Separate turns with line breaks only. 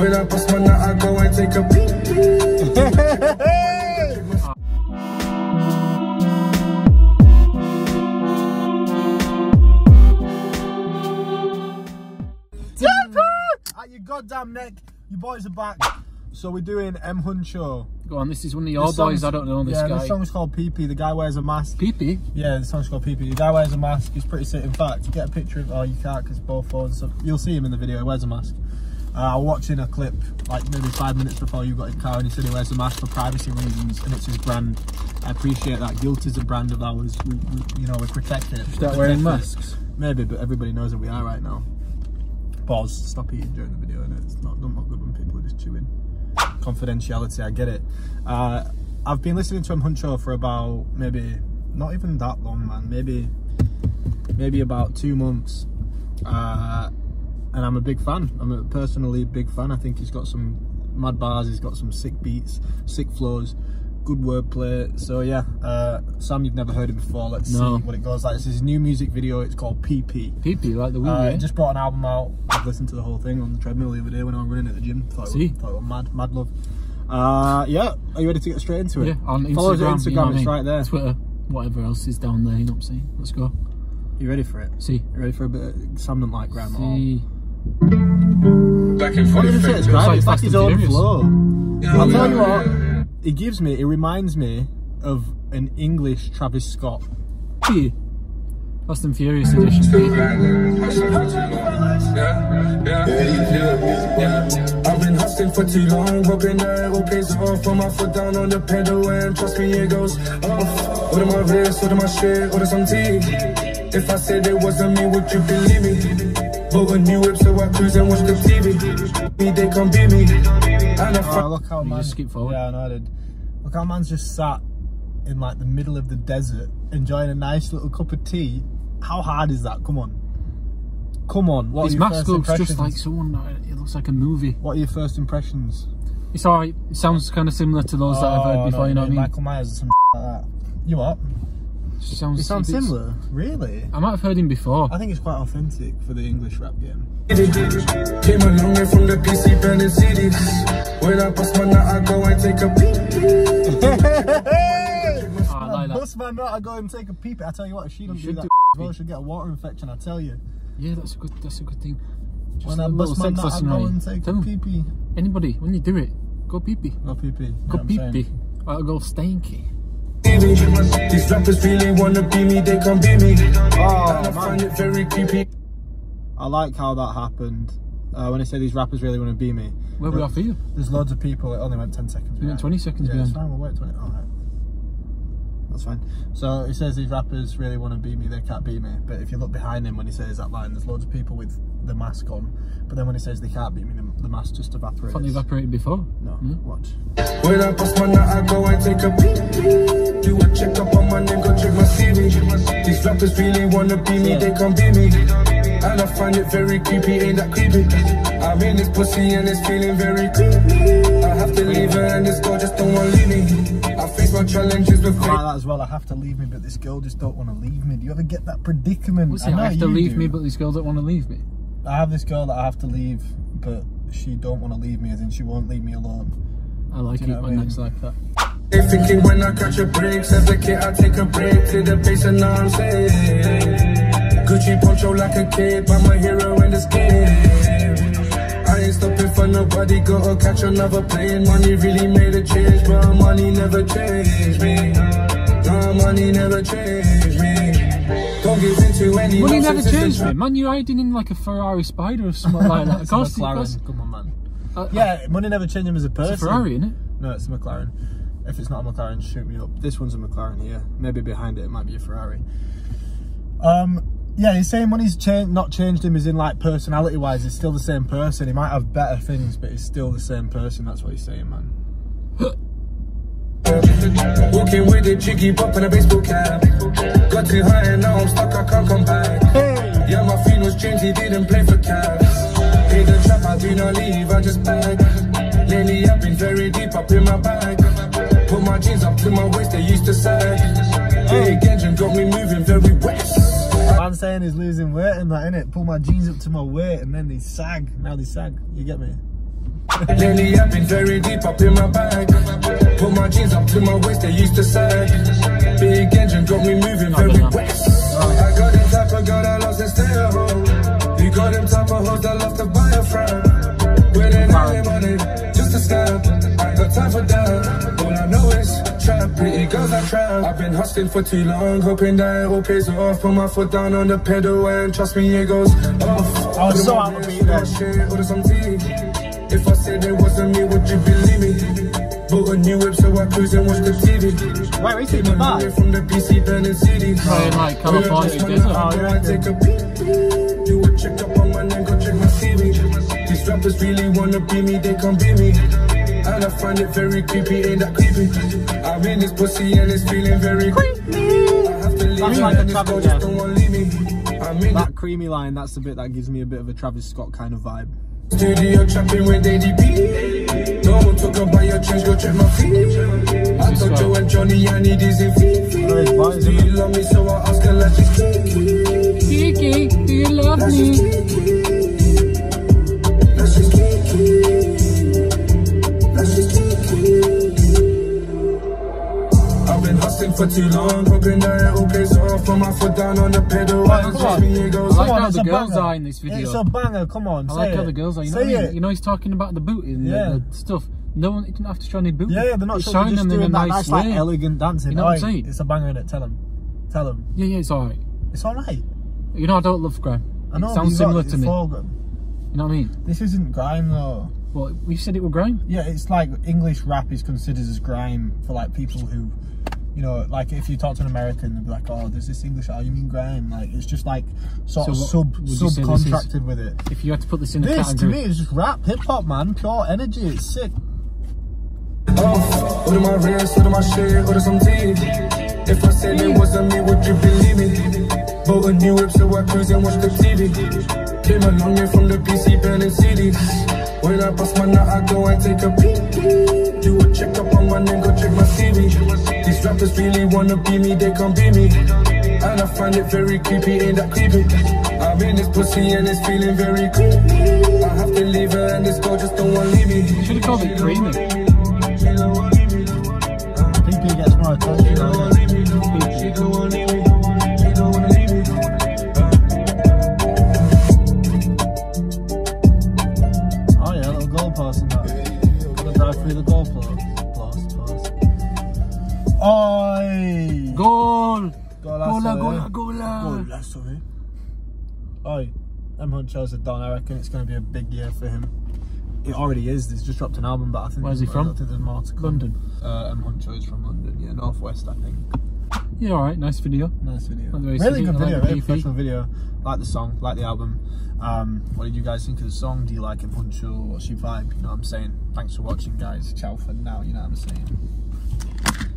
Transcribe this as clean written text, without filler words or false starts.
When I bust my nut, I go and take a pee.
At your goddamn neck, you boys are back. So we're doing M Huncho.
Go on, this is one of your boys. I don't know this guy.
Yeah, this song's called PP. The guy wears a mask.
PP?
Yeah, the song's called PP. The guy wears a mask. He's pretty sick. In fact, get a picture of. Oh, you can't because both phones. So you'll see him in the video. He wears a mask. I was watching a clip like maybe 5 minutes before you got in the car, and he said he wears a mask for privacy reasons, and it's his brand. I appreciate that. Guilt is a brand of ours. We protect it.
Start wearing masks.
Maybe, but everybody knows that we are right now. Pause. Stop eating during the video, and it's not good when people are just chewing. Confidentiality, I get it. I've been listening to M Huncho for about maybe not even that long, man. Maybe about 2 months, and I'm a big fan. I'm a personally big fan. I think he's got some mad bars. He's got some sick beats, sick flows, good wordplay. So yeah, Sam, you've never heard him before. Let's see what it goes like. This is his new music video. It's called PP.
PP, like the wee.
He just brought an album out. I've listened to the whole thing on the treadmill the other day when I was running at the gym. Thought it was mad love. Yeah, are you ready to get straight into it?
Yeah, on Instagram.
Follow us on Instagram,
you know
it's right there.
Twitter, whatever else is down there, you know what I'm saying? Let's go.
You ready for it?
See.
You ready for a bit of Sam don't like grime at all?
Back in
What did he say? It's like his own flow.
Yeah,
I'll tell you what, he reminds me of an English Travis Scott.
Yeah. Fast and Furious edition.
I've been hustling for too long, hoping that it all pays off. Put my foot down on the pedal and trust me, it goes off. Order my wrist, order my shit, order some tea. If I said it wasn't me, would you believe me? Bought a new whip, so I cruise and watch the TV. They can't beat me. And
look how man.
Just skip forward.
Yeah, I know I did. Look how man's just sat in like the middle of the desert, enjoying a nice little cup of tea. How hard is that? Come on. What
His
are your
mask
first
looks
impressions?
just like someone. It looks like a movie.
What are your first impressions?
It's alright. It sounds kind of similar to those that I've heard before. You know what I mean?
Michael Myers or something like that. You what?
It sounds
similar. Really?
I might have heard him before.
I think it's quite authentic for the English rap game.
came a long way from the PC burning CDs. When I bust my nut, I go and take a pee.
I like that.
Bust my nut, I go and take a peep. I tell you what, if she don't do that, well, she'll get a water infection. I tell you.
Yeah, that's a good thing. Just
When
a
I
little
bust my
sex
nut, I
lesson,
go
right?
and take a pee.
Anybody, when you do it, go pee-pee.
Go pee-pee.
Go pee-pee. I'll go stanky.
These rappers really wanna be me, they can't be me.
Oh,
I find it very creepy.
I like how that happened. When I say these rappers really want to be me.
Where we are for you?
There's loads of people. It only went 10 seconds.
You went 20 seconds
yeah,
behind.
it's fine. We'll wait 20. All right. That's fine. So he says these rappers really want to be me, they can't be me. But if you look behind him when he says that line, there's loads of people with the mask on. But then when he says they can't be me, the mask just evaporates.
I thought they evaporated before.
No, watch.
When I bust my nut, I go and take a pee. Do a check up on my name, go check my CV. These rappers really wanna be me, they can't be me. And I find it very creepy, ain't that creepy? I'm in this pussy and it's feeling very creepy. I have to leave her and this girl just don't wanna leave me. I face my challenges with
I like that as well. I have to leave me, but this girl just don't want to leave me. Do you ever get that predicament?
I have to leave me, but this girl don't want to leave me.
I have this girl that I have to leave, but she don't want to leave me, as in she won't leave me alone.
I like it when it's like that.
They thinking when I catch a break, as a kid I take a break to the base and now I'm safe. Gucci poncho like a kid, but I'm a hero in this game. I ain't stopping for nobody, gotta catch another plane. Money really made a change, but money never changed me. No, money never changed me. Don't give into any
money never changed me. Man, you're hiding in like a Ferrari Spider or something like that.
It's a McLaren, come on man. Yeah, money never changed him as a person.
It's a Ferrari, isn't it?
No, it's a McLaren. If it's not a McLaren, shoot me up. This one's a McLaren here. Maybe behind it, it might be a Ferrari. Yeah, he's saying money's not changed him as in like personality wise, he's still the same person. He might have better things, but he's still the same person. That's what he's saying, man.
Walking with a jiggy bop and a baseball cap. Got too high and now I'm stuck, I can't come back. Hey. Yeah, my feelings changed, he didn't play for Cavs. Hit the trap, I do not leave, I just bag. Lately I've been very deep up in my bag. Put my jeans up to my waist, they used to sag. Big engine got me moving very west.
I'm saying he's losing weight and that, innit? Pull my jeans up to my weight and then they sag. Now they sag. You get me?
Lately I've been very deep up in my bag. Put my jeans up to my waist, they used to sag. Big engine got me moving very west. I got them type of girl that loves to stay at home. You got them type of hoes that love to buy a friend. With an eye money, just a scam. I ain't got time for that. All I know is trap, pretty girls I trap. I've been hustling for too long, hoping that it all pays off. Put my foot down on the pedal and trust me, it goes off.
I was so out of beat there.
Order some tea. If I said it wasn't me, would you believe me? Bought a new whip so I cruise and watch the TV.
Wait, we take Dubai?
From the PC burning city.
Playing like California desert.
I take a peek. Do a check up on my name, go check my CV. These rappers really wanna be me, they can't be me. And I find it very creepy, ain't that creepy? I'm in this pussy and it's feeling very creepy. I have to leave
like
and this girl just don't wanna leave me. I'm in
that creamy line, that's the bit that gives me a bit of a Travis Scott kind of vibe.
Studio trapping with ADP. Don't talk about your change, go check my feet. I told Joe and Johnny I need his feet. Do you love me? So I ask her like she's Kiki.
Kiki, do you love me?
That's just Kiki. That's just Kiki. I've been hustling for too long, hoping that it all pays off. Put my foot down on the pedal.
I like how the girls are in this video.
It's a banger, come on.
I like how the girls are. You know what I mean? You know he's talking about the booty and the stuff. No one, he didn't have to show any booty.
Yeah, they're not
showing them in a nice way.
Like elegant dancing.
You know what I'm saying?
It's a banger in it. Tell him. Tell him.
Yeah, it's alright.
It's alright.
You know I don't love grime.
I know.
It sounds similar to me. You know what I mean?
This isn't grime though.
Well, we said it was grime.
Yeah, it's like English rap is considered as grime for like people who, you know, like if you talk to an American, they'll be like, "Oh, there's this English. Oh, you mean grime?" Like it's just like sort of subcontracted with it.
If you had to put this in a category,
to me, it's just rap, hip hop, man. Pure energy. It's sick.
Order my wrist, order my shit, order some tea. If I said it wasn't me, would you believe me? Bought a new whip so I cruise and watch the TV. Came a long way from the PC burning CDs. When I bust my nut, I go and take a peek. Do a check up on my name, go check my CV. These rappers really wanna be me, they can't be me. And I find it very creepy, ain't that creepy? I'm in this pussy and it's feeling very creepy. I have to leave her and this girl just don't wanna leave me.
You should have called it creamy.
Creepy gets more attention. Oh yeah, little goalpost and that. Gonna drive through the goalpost. Oi!
Goal!
Gola!
Gola!
Sorry. Oi, M Huncho's a don. I reckon it's going to be a big year for him. It already is. He's just dropped an album, but I think.
Where's he from?
I think there's more to come.
London.
M Huncho is from London. Yeah, Northwest, I think.
Yeah, alright. Nice video.
Nice video.
Really
good video.
Like
very professional video. Like the song, like the album. What did you guys think of the song? Do you like M Huncho? What's your vibe? You know what I'm saying? Thanks for watching, guys. Ciao for now. You know what I'm saying?